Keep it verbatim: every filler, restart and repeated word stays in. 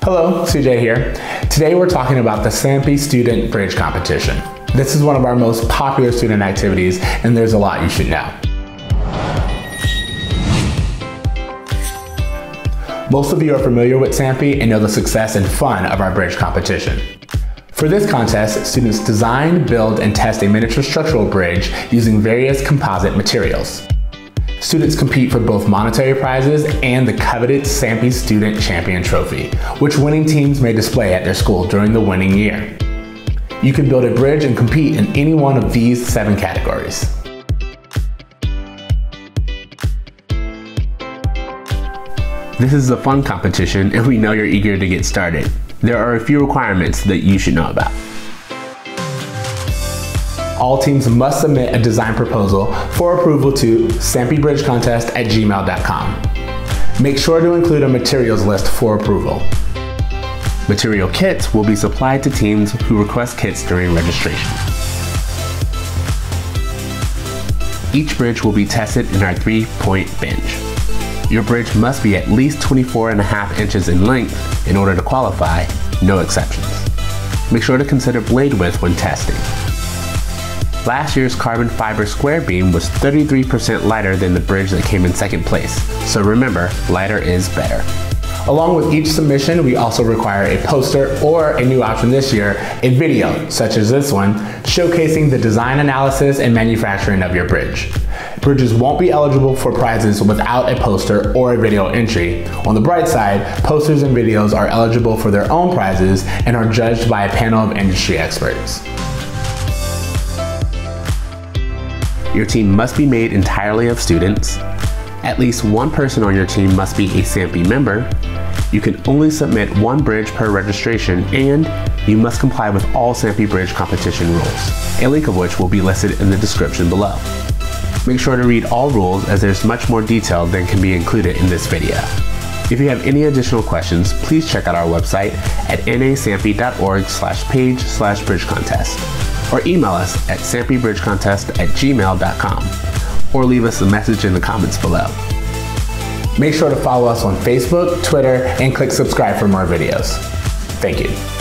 Hello, C J here. Today we're talking about the SAMPE Student Bridge Competition. This is one of our most popular student activities, and there's a lot you should know. Most of you are familiar with SAMPE and know the success and fun of our bridge competition. For this contest, students design, build, and test a miniature structural bridge using various composite materials. Students compete for both monetary prizes and the coveted SAMPE Student Champion trophy, which winning teams may display at their school during the winning year. You can build a bridge and compete in any one of these seven categories. This is a fun competition, and we know you're eager to get started. There are a few requirements that you should know about. All teams must submit a design proposal for approval to SAMPEBridgecontest at gmail dot com. Make sure to include a materials list for approval. Material kits will be supplied to teams who request kits during registration. Each bridge will be tested in our three-point bench. Your bridge must be at least twenty-four and a half inches in length in order to qualify, no exceptions. Make sure to consider blade width when testing. Last year's carbon fiber square beam was thirty-three percent lighter than the bridge that came in second place, so remember, lighter is better. Along with each submission, we also require a poster or, a new option this year, a video, such as this one, showcasing the design analysis and manufacturing of your bridge. Bridges won't be eligible for prizes without a poster or a video entry. On the bright side, posters and videos are eligible for their own prizes and are judged by a panel of industry experts. Your team must be made entirely of students. At least one person on your team must be a SAMPE member. You can only submit one bridge per registration, and you must comply with all SAMPE Bridge competition rules, a link of which will be listed in the description below. Make sure to read all rules, as there's much more detail than can be included in this video. If you have any additional questions, please check out our website at nasampe.org slash page slash bridge contest, or email us at sampebridgecontest at gmail dot com, or leave us a message in the comments below. Make sure to follow us on Facebook, Twitter, and click subscribe for more videos. Thank you.